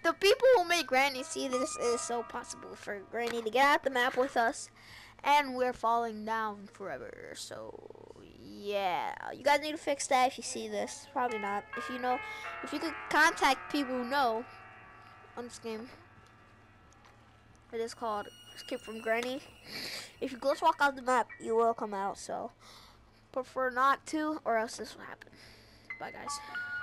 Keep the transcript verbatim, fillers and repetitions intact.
the people who make Granny see this, it is so possible for Granny to get out the map with us, and we're falling down forever. So yeah, you guys need to fix that if you see this. Probably not. If you know, if you could contact people who know on this game. It is called Escape from Granny. If you glitch walk out the map, you will come out. So prefer not to, or else this will happen. Bye, guys.